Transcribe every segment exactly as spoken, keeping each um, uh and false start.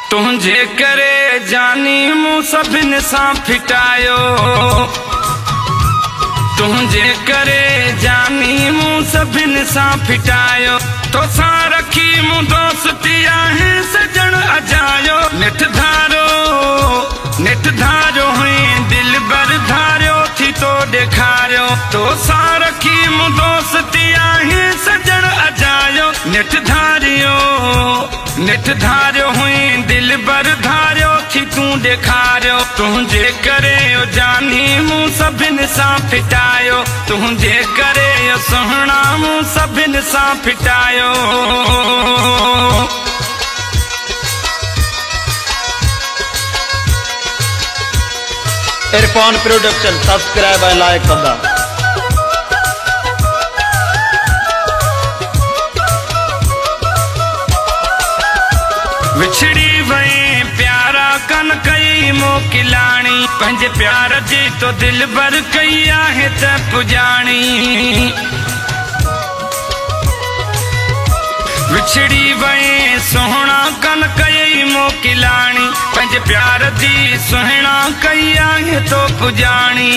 तुझे करे जानी मूं सभिन सां फिटायो, तुझे करे जानी मूं सभिन सां फिटायो। तोसां रखी मूं दोस्ती आहे सजण अजायो। निठ धारो निठ धारो हुई दिल बर धारियो थी तो ॾेखारियो। तोसां रखी मूं दोस्ती आहे सजण अजायो। निठ धारियो निठ धारियो हुई दिल बर धारियो थी तूं ॾेखारियो। तुझे करे यो जानी मूं सभिन सां फिटायो, तुझे करे यो सुहिणा मूं सभिन सां फिटायो। इरफान प्रोडक्शन सब्सक्राइब ऐं लाइक कंदा। विछड़ी वई प्यारा कन कई मोकिलाणी, पंहिंजे प्यार जी तो दिल बर कई आहे त पुजाणी। विछड़ी वई सुहिणा कन कई मोकिलाणी, पंहिंजे प्यार जी सुहिणा कई आहे तो पुजाणी।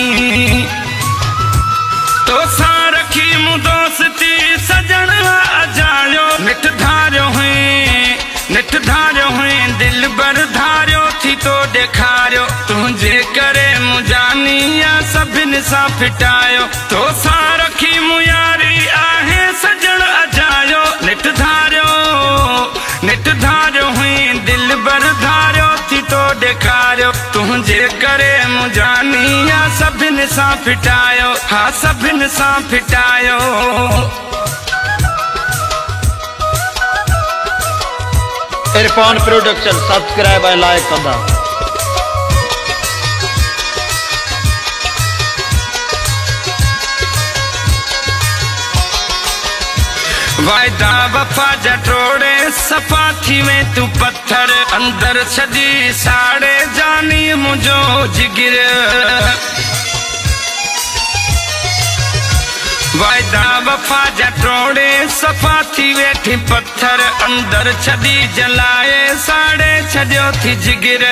तोसां रखी मूं दोस्ती सजण अजायो। निठ धारियो हुई निठ धारियो हुई दिल बर धारियो थी तो ॾेखारियो। तुझे करे मूं जानी या सभिन सां फिटायो। तोसां रखी मूं यारी आहे सजण अजायो। निठ धारियो निठ धारियो हुई दिल बर धारियो थी तो ॾेखारियो। तुझे करे मूं जानी या सभिन सां फिटायो। हा सभिन सां फिटायो। इरफान प्रोडक्शन सब्सक्राइब ऐं लाइक कंदा। वायदा वफा जा टोड़े सफ़ा थी में तू पत्थर, अंदर छॾी साड़े जानी मुंहिंजो जिगर। वायदा वफा जा टोड़े सफ़ा थी वेठी पत्थर, अंदर छॾी जलाए साड़े छॾियो थी जिगर।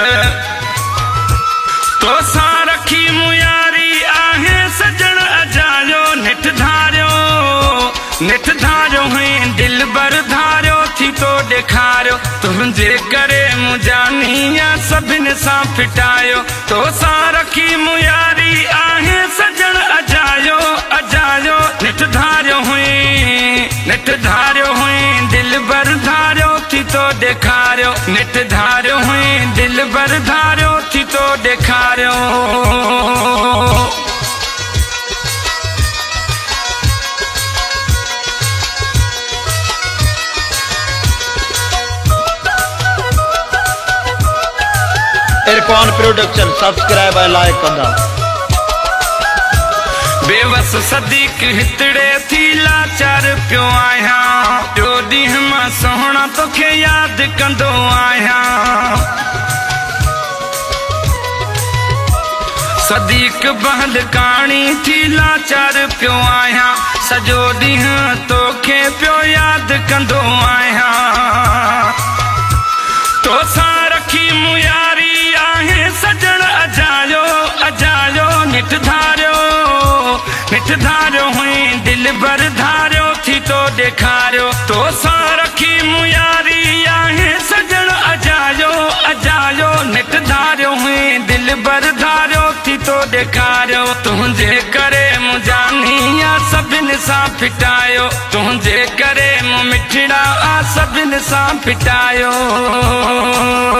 तोसां रखी मूं यारी आहे सजण अजायो। निठ धारियो निठ धारियो हुई दिल बर धारियो थी तो ॾेखारियो। तुझे करे मूं जानी या सभिन सां फिटायो। तोसां रखी मूं यारी आहे सजण अजायो अजायो। निठ धारियो हुई निठ धारियो हुई दिल बर धारियो थी तो ॾेखारियो। निठ धारियो हुई दिल बर धारियो थी तो ॾेखारियो। इरफान प्रोडक्शन सब्सक्राइब ऐं लाइक कंदा। बेवस सदीक हितड़े थी लाचार पियो आहियां। टियों ॾींहुं मां सुहिणा तोखे यादि कंदो आहियां। सदीक बंद कहाणी थी लाचार पियो आहियां। सॼो ॾींहुं तोखे पियो यादि कंदो आहियां। तोसां रखी मूं यारी आहे सजण अजायो अजायो। निठ धारियो निठ धारियो हुई दिल बर धारियो थी तो ॾेखारियो। तोसां रखी मूं यारी आहे सजण अजायो अजायो। निठ धारियो हुई दिल बर धारियो थी तो ॾेखारियो। तुझे करे मूं जानी या सभिन सां फिटायो। तुझे करे मूं मिठड़ा आ सभिन सां फिटायो।